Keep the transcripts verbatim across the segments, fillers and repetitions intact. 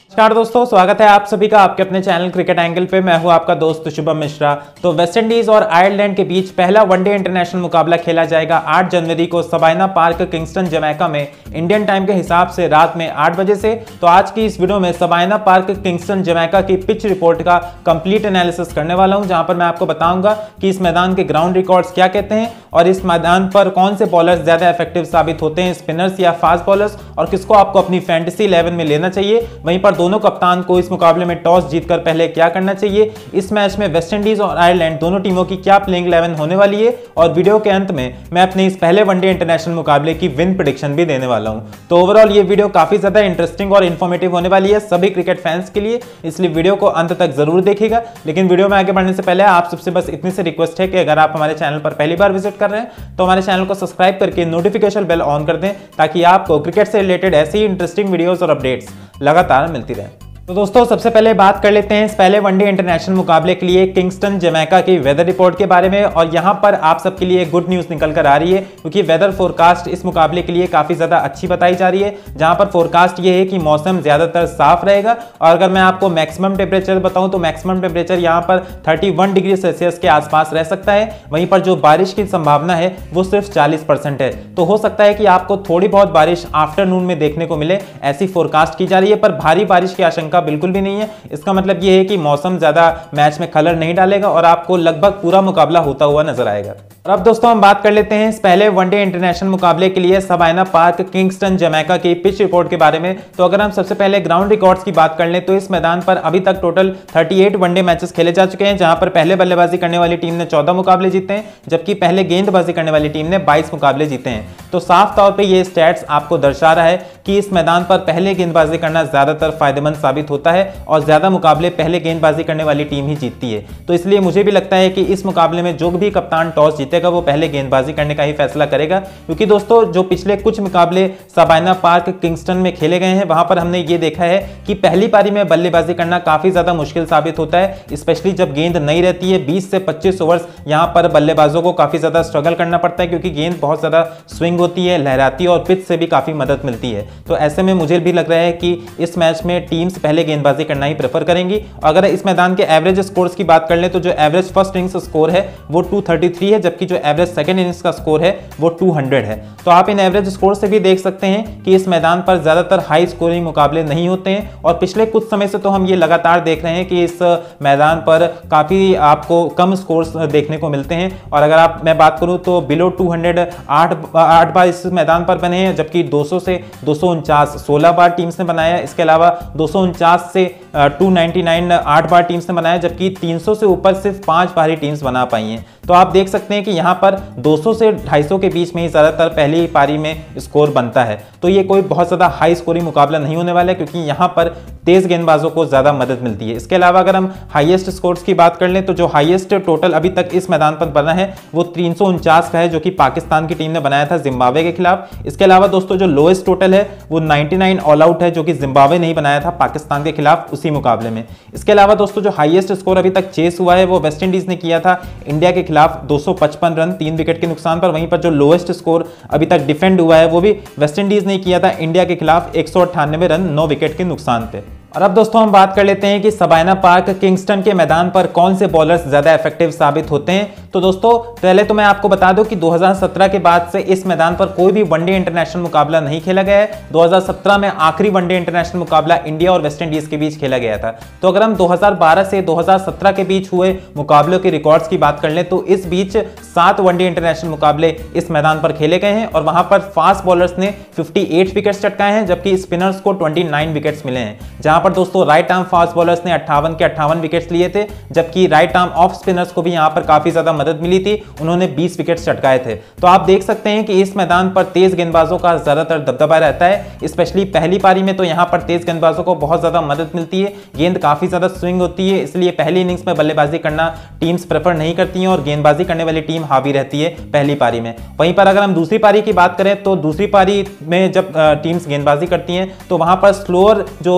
नमस्कार दोस्तों, स्वागत है आप सभी का आपके अपने चैनल क्रिकेट एंगल पे। मैं हूं आपका दोस्त शुभम मिश्रा। तो वेस्टइंडीज और आयरलैंड के बीच पहला वनडे इंटरनेशनल मुकाबला खेला जाएगा आठ जनवरी को सबाइना पार्क, किंगस्टन, जमैका में इंडियन टाइम के हिसाब से रात में आठ बजे से। तो आज की इस वीडियो में सबाइना पार्क, किंगस्टन, जमैका की पिच रिपोर्ट का कंप्लीट एनालिसिस करने वाला हूं, जहां पर मैं आपको बताऊंगा कि इस मैदान के ग्राउंड रिकॉर्ड्स क्या कहते हैं और इस मैदान पर कौन से बॉलर्स ज्यादा इफेक्टिव साबित होते हैं, स्पिनर्स या फास्ट बॉलर्स, और किसको आपको अपनी फैंटेसी इलेवन में लेना चाहिए। वहीं पर दोनों कप्तान को इस मुकाबले में टॉस जीतकर पहले क्या करना चाहिए। इस मैच में वेस्टइंडीज और आयरलैंड दोनों टीमों की क्या प्लेइंग इलेवन होने वाली है, और वीडियो के अंत में मैं अपने इस पहले वनडे इंटरनेशनल मुकाबले की विन प्रेडिक्शन भी देने वाला हूं। तो ओवरऑल ये वीडियो काफी ज्यादा इंटरेस्टिंग और इन्फॉर्मेटिव होने वाली है सभी क्रिकेट फैंस के लिए, इसलिए वीडियो को अंत तक जरूर देखिएगा। लेकिन वीडियो में आगे बढ़ने से पहले आप सबसे बस इतनी सी रिक्वेस्ट है कि अगर आप हमारे चैनल पर पहली बार विजिट कर रहे हैं तो हमारे चैनल को सब्सक्राइब करके नोटिफिकेशन बेल ऑन कर दें, ताकि आपको क्रिकेट से रिलेटेड ऐसी इंटरेस्टिंग वीडियोस और अपडेट्स लगातार मिलती रहे। तो दोस्तों सबसे पहले बात कर लेते हैं इस पहले वनडे इंटरनेशनल मुकाबले के लिए किंगस्टन, जमैका की वेदर रिपोर्ट के बारे में। और यहां पर आप सबके लिए गुड न्यूज निकल कर आ रही है, क्योंकि वेदर फोरकास्ट इस मुकाबले के लिए काफी ज्यादा अच्छी बताई जा रही है। जहां पर फोरकास्ट ये है कि मौसम ज्यादातर साफ रहेगा, और अगर मैं आपको मैक्सिमम टेम्परेचर बताऊं तो मैक्सिमम टेम्परेचर यहां पर इकतीस डिग्री सेल्सियस के आसपास रह सकता है। वहीं पर जो बारिश की संभावना है वो सिर्फ चालीस परसेंट है। तो हो सकता है कि आपको थोड़ी बहुत बारिश आफ्टरनून में देखने को मिले, ऐसी फोरकास्ट की जा रही है, पर भारी बारिश की आशंका बिल्कुल भी नहीं है। इसका मतलब यह है कि मौसम ज्यादा मैच में खलल नहीं डालेगा और आपको लगभग पूरा मुकाबला होता हुआ नजर आएगा। और अब दोस्तों हम बात कर लेते हैं इस पहले वनडे इंटरनेशनल मुकाबले के लिए सबाइना पार्क, किंगस्टन, जमैका की पिच रिपोर्ट के बारे में। तो अगर हम सबसे पहले ग्राउंड रिकॉर्ड्स की बात कर लें तो इस मैदान पर अभी तक टोटल अड़तीस वनडे मैचेस खेले जा चुके हैं, जहां पर पहले बल्लेबाजी करने वाली टीम ने चौदह मुकाबले जीते हैं, जबकि पहले गेंदबाजी करने वाली टीम ने बाईस मुकाबले जीते हैं। तो साफ तौर पर यह स्टैट्स आपको दर्शा रहा है कि इस मैदान पर पहले गेंदबाजी करना ज्यादातर फायदेमंद साबित होता है और ज्यादा मुकाबले पहले गेंदबाजी करने वाली टीम ही जीतती है। तो इसलिए मुझे भी लगता है कि इस मुकाबले में जो भी कप्तान टॉस जीतेगा वो पहले गेंदबाजी करने का ही फैसला करेगा, क्योंकि दोस्तों जो पिछले कुछ मुकाबले सबाइना पार्क, किंगस्टन में खेले गए हैं वहां पर हमने ये देखा है कि पहली पारी में बल्लेबाजी करना काफी ज्यादा मुश्किल साबित होता है, स्पेशली जब गेंद नहीं रहती है। बीस से पच्चीस ओवर्स यहां पर बल्लेबाजों को काफी ज्यादा स्ट्रगल करना पड़ता है, क्योंकि गेंद बहुत ज्यादा स्विंग होती है, लहराती है और पिच से भी काफी मदद मिलती है। तो ऐसे में मुझे भी लग रहा है कि इस मैच में टीम्स पहले गेंदबाजी करना ही प्रेफर करेंगी। अगर इस मैदान के एवरेज स्कोर्स की बात कर लें तो जो एवरेज फर्स्ट इनिंग्स स्कोर है वो दो सौ तैंतीस है, जबकि जो एवरेज सेकंड इनिंग्स का स्कोर है वो दो सौ है। तो आप इन एवरेज स्कोर से भी देख सकते हैं कि इस मैदान पर ज्यादातर हाई स्कोरिंग मुकाबले नहीं होते हैं, और पिछले कुछ समय से तो हम ये लगातार देख रहे हैं कि इस मैदान पर काफी आपको कम स्कोर्स देखने को मिलते हैं। और अगर आप मैं बात करूं तो बिलो दो सौ आठ आठ बार इस मैदान पर बने हैं, जबकि दो सौ से दो सौ उनचास सोलह बार टीम्स ने बनाया। इसके अलावा दो सौ उनचास से दो सौ निन्यानवे आठ बार टीम्स ने बनाया, जबकि तीन सौ से ऊपर सिर्फ पांच बार ही टीम्स बना पाई हैं। तो आप देख सकते हैं कि यहां पर दो सौ से ढाई सौ के बीच में ही ज्यादातर पहली पारी में स्कोर बनता है। तो ये कोई बहुत ज्यादा हाई स्कोरिंग मुकाबला नहीं होने वाला है, क्योंकि यहां पर तेज गेंदबाजों को ज्यादा मदद मिलती है। इसके अलावा अगर हम हाईएस्ट स्कोर्स की बात कर लें तो जो हाईएस्ट टोटल अभी तक इस मैदान पर बना है वो तीन सौ उनचास का है, जो कि पाकिस्तान की टीम ने बनाया था जिम्बाब्वे के खिलाफ। इसके अलावा दोस्तों जो लोएस्ट टोटल है वो निन्यानवे ऑल आउट है, जो कि जिम्बाब्वे ने ही बनाया था पाकिस्तान के खिलाफ उसी मुकाबले में। इसके अलावा दोस्तों जो हाईएस्ट स्कोर अभी तक चेस हुआ है वो वेस्टइंडीज ने किया था इंडिया के खिलाफ दो सौ पचपन रन तीन विकेट के नुकसान पर। वहीं पर जो लोएस्ट स्कोर अभी तक डिफेंड हुआ है वो भी वेस्टइंडीज ने किया था इंडिया के खिलाफ एक सौ अट्ठानवे रन नौ विकेट के नुकसान पे। और अब दोस्तों हम बात कर लेते हैं कि सबाइना पार्क, किंगस्टन के मैदान पर कौन से बॉलर्स ज्यादा इफेक्टिव साबित होते हैं। तो दोस्तों पहले तो मैं आपको बता दूं कि दो हज़ार सत्रह के बाद से इस मैदान पर कोई भी वनडे इंटरनेशनल मुकाबला नहीं खेला गया है। दो हज़ार सत्रह में आखिरी वनडे इंटरनेशनल मुकाबला इंडिया और वेस्टइंडीज के बीच खेला गया था। तो अगर हम दो हज़ार बारह से दो हज़ार सत्रह के बीच हुए मुकाबलों के रिकॉर्ड्स की बात कर लें तो इस बीच सात वनडे इंटरनेशनल मुकाबले इस मैदान पर खेले गए हैं, और वहां पर फास्ट बॉलर्स ने अट्ठावन विकेट्स चटकाए हैं, जबकि स्पिनर्स को उनतीस विकेट्स मिले हैं। जहां पर दोस्तों राइट आर्म फास्ट बॉलर्स ने अट्ठावन के अट्ठावन विकेट्स लिए थे, जबकि राइट आर्म ऑफ स्पिनर्स को भी यहां पर काफी ज्यादा मदद मिली थी, उन्होंने बीस विकेट्स चटकाए थे। तो आप देख सकते हैं कि इस मैदान पर तेज गेंदबाजों का ज्यादातर दबदबा रहता है, स्पेशली पहली पारी में तो यहां पर तेज गेंदबाजों को बहुत ज्यादा मदद मिलती है, गेंद काफी ज्यादा स्विंग होती है, इसलिए पहली इनिंग्स में बल्लेबाजी करना टीम्स प्रेफर नहीं करती हैं और गेंदबाजी करने वाली टीम हावी रहती है पहली पारी में। वहीं पर अगर हम दूसरी पारी की बात करें तो दूसरी पारी में जब टीम्स गेंदबाजी करती हैं तो वहां पर स्लोअर जो गेंदबाज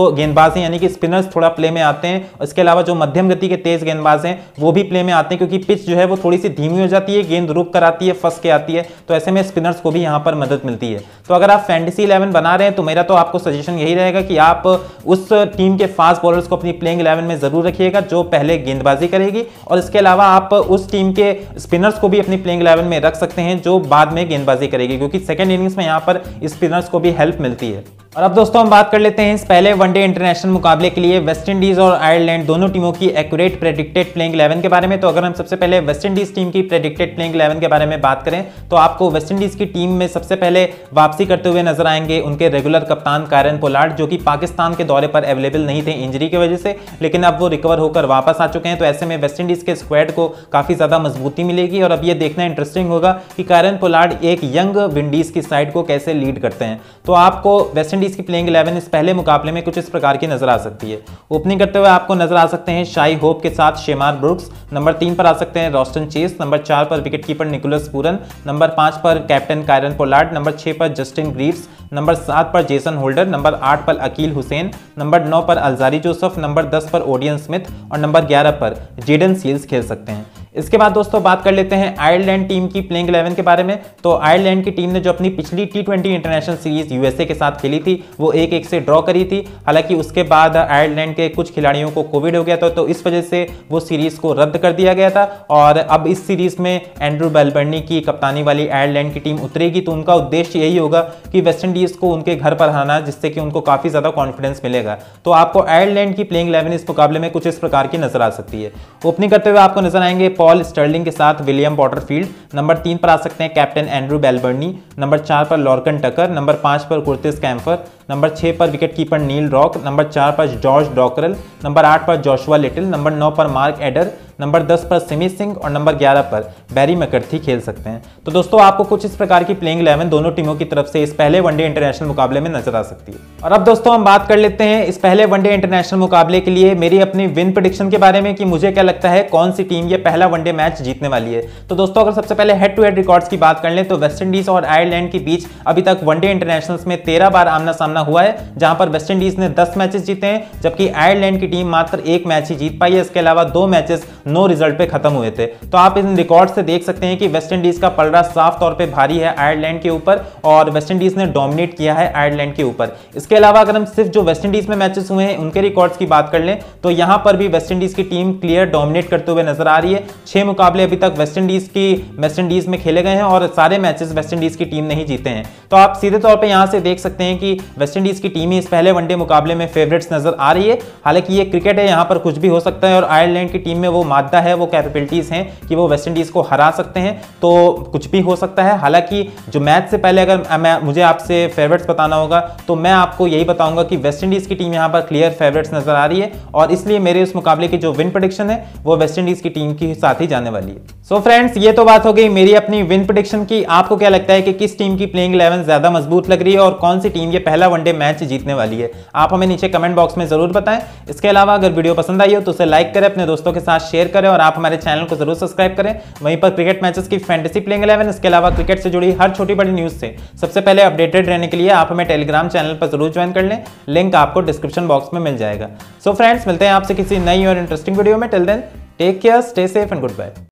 गेंदबाज हैं यानी कि स्पिनर्स थोड़ा प्ले में आते हैं। इसके अलावा जो मध्यम गति के तेज गेंदबाज हैं वो भी प्ले में आते हैं, क्योंकि पिच जो है वो थोड़ी सी धीमी हो जाती है, गेंद रुक कर आती है, फंस के आती है, तो ऐसे में स्पिनर्स को भी यहाँ पर मदद मिलती है। तो अगर आप फैंटेसी इलेवन बना रहे हैं तो मेरा तो आपको सजेशन यही रहेगा कि आप उस टीम के फास्ट बॉलर्स को अपनी प्लेइंग इलेवन में जरूर रखिएगा जो पहले गेंदबाजी करेगी, और इसके अलावा आप उस टीम के स्पिनर्स को भी अपनी प्लेइंग इलेवन में रख सकते हैं जो बाद में गेंदबाजी करेगी, क्योंकि सेकंड इनिंग्स में यहाँ पर स्पिनर्स को भी हेल्प मिलती है। और अब दोस्तों हम बात कर लेते हैं इस पहले वनडे इंटरनेशनल मुकाबले के लिए वेस्ट इंडीज और आयरलैंड दोनों टीमों की एक्यूरेट प्रेडिक्टेड प्लेइंग इलेवन के बारे में। तो अगर हम सबसे पहले वेस्ट इंडीज टीम की प्रेडिक्टेड प्लेइंग इलेवन के बारे में बात करें तो आपको वेस्ट इंडीज की टीम में सबसे पहले वापसी करते हुए नजर आएंगे उनके रेगुलर कप्तान कायरन पोलार्ड, जो कि पाकिस्तान के दौरे पर अवेलेबल नहीं थे इंजरी की वजह से, लेकिन अब वो रिकवर होकर वापस आ चुके हैं। तो ऐसे में वेस्ट इंडीज के स्क्वाड को काफी ज्यादा मजबूती मिलेगी, और अब ये देखना इंटरेस्टिंग होगा कि कायरन पोलार्ड एक यंग विंडीज की साइड को कैसे लीड करते हैं। तो आपको वेस्ट इंडीज की प्लेइंग इलेवन इस पहले मुकाबले में कुछ इस प्रकार की नजर आ सकती है। ओपनिंग करते हुए आपको नजर आ सकते हैं शाई होप के साथ शेमार ब्रुक्स, नंबर तीन पर आ सकते हैं रॉस्टन चेस, नंबर चार पर विकेटकीपर निकोलस पूरन, नंबर पांच पर कैप्टन कायरन पोलार्ड, नंबर छह पर जस्टिन ग्रीव्स, नंबर सात पर जेसन होल्डर, नंबर आठ पर अकील हुसैन, नंबर नौ पर अलजारी जोसेफ, नंबर दस पर ओडियन स्मिथ और नंबर ग्यारह पर जेडन सील्स खेल सकते हैं। इसके बाद दोस्तों बात कर लेते हैं आयरलैंड टीम की प्लेइंग इलेवन के बारे में। तो आयरलैंड की टीम ने जो अपनी पिछली T twenty international series USA के साथ खेली थी वो एक एक से ड्रॉ करी थी। हालांकि उसके बाद आयरलैंड के कुछ खिलाड़ियों को कोविड हो गया था, तो इस वजह से वो सीरीज को रद्द कर दिया गया था, और अब इस सीरीज में एंड्रू बेलबर्नी की कप्तानी वाली आयरलैंड की टीम उतरेगी। तो उनका उद्देश्य यही होगा कि वेस्ट इंडीज को उनके घर पर हराना, जिससे कि उनको काफी ज्यादा कॉन्फिडेंस मिलेगा। तो आपको आयरलैंड की प्लेइंग इलेवन इस मुकाबले में कुछ इस प्रकार की नजर आ सकती है। ओपनिंग करते हुए आपको नजर आएंगे पॉल स्टर्लिंग के साथ विलियम पॉटरफील्ड, नंबर तीन पर आ सकते हैं कैप्टन एंड्रू बेलबर्नी, नंबर चार पर लॉर्कन टकर, नंबर पांच पर कुर्टिस कैम्फर, नंबर छह पर विकेटकीपर नील रॉक, नंबर चार पर जॉर्ज डॉकरल, नंबर आठ पर जोशुआ लिटिल, नंबर नौ पर मार्क एडर, नंबर दस पर सिमी सिंह और नंबर ग्यारह पर बैरी मैकर्थी खेल सकते हैं। तो दोस्तों आपको कुछ इस प्रकार की प्लेइंग इलेवन दोनों टीमों की तरफ से इस पहले वनडे इंटरनेशनल मुकाबले में नजर आ सकती है। और अब दोस्तों हम बात कर लेते हैं इस पहले वनडे इंटरनेशनल मुकाबले के लिए मेरी अपनी विन प्रेडिक्शन के बारे में कि मुझे क्या लगता है कौन सी टीम ये पहला वनडे मैच जीतने वाली है। तो दोस्तों अगर सबसे पहले हेड टू हेड रिकॉर्ड्स की बात कर लें तो वेस्ट इंडीज और आयरलैंड के बीच अभी तक वनडे इंटरनेशनल्स में तेरह बार आमना सामना हुआ है, जहां पर वेस्ट इंडीज ने दस मैचेस जीते हैं, जबकि आयरलैंड की टीम मात्र एक मैच ही जीत पाई है। इसके अलावा दो मैचेस नो रिजल्ट पे खत्म हुए थे। तो आप इन रिकॉर्ड से देख सकते हैं कि वेस्ट इंडीज का पलड़ा साफ तौर पे भारी है आयरलैंड के ऊपर, और वेस्ट इंडीज ने डोमिनेट किया है आयरलैंड के ऊपर। इसके अलावा अगर हम सिर्फ जो वेस्ट इंडीज में मैचेस हुए हैं उनके रिकॉर्ड्स की बात कर लें तो यहां पर भी वेस्ट इंडीज की टीम क्लियर डोमिनेट करते हुए नजर आ रही है। छह मुकाबले अभी तक वेस्ट इंडीज की वेस्ट इंडीज में खेले गए हैं और सारे मैचेस वेस्ट इंडीज की टीम ने ही जीते हैं। तो आप सीधे तौर पर यहां से देख सकते हैं कि वेस्ट इंडीज की टीम ही इस पहले वनडे मुकाबले में फेवरेट्स नजर आ रही है। हालांकि ये क्रिकेट है, यहां पर कुछ भी हो सकता है, और आयरलैंड की टीम में वो मादा है, वो कैपेबिलिटीज हैं कि वो वेस्ट इंडीज को हरा सकते हैं, तो कुछ भी हो सकता है। हालांकि जो मैच से पहले अगर मैं मुझे आपसे फेवरेट्स बताना होगा तो मैं आपको यही बताऊंगा कि वेस्ट इंडीज की टीम यहां पर क्लियर फेवरेट्स नजर आ रही है, और इसलिए मेरे उस मुकाबले की जो विन प्रेडिक्शन है वो वेस्ट इंडीज की टीम के साथ ही जाने वाली है। सो so फ्रेंड्स, ये तो बात हो गई मेरी अपनी विन प्रेडिक्शन की। आपको क्या लगता है कि किस टीम की प्लेइंग इलेवन ज्यादा मजबूत लग रही है और कौन सी टीम ये पहला वनडे मैच जीतने वाली है? आप हमें नीचे कमेंट बॉक्स में जरूर बताएं। इसके अलावा अगर वीडियो पसंद आई हो तो उसे लाइक करें, अपने दोस्तों के साथ शेयर करें, और आप हमारे चैनल को जरूर सब्सक्राइब करें। वहीं पर क्रिकेट मैचेस की फैंटेसी प्लेइंग इलेवन, इसके अलावा क्रिकेट से जुड़ी हर छोटी बड़ी न्यूज से सबसे पहले अपडेटेड रहने के लिए आप हमें टेलीग्राम चैनल पर जरूर ज्वाइन कर लें, लिंक आपको डिस्क्रिप्शन बॉक्स में मिल जाएगा। सो फ्रेंड्स, मिलते हैं आपसे किसी नई और इंटरेस्टिंग वीडियो में। Till then take care, stay safe and good bye.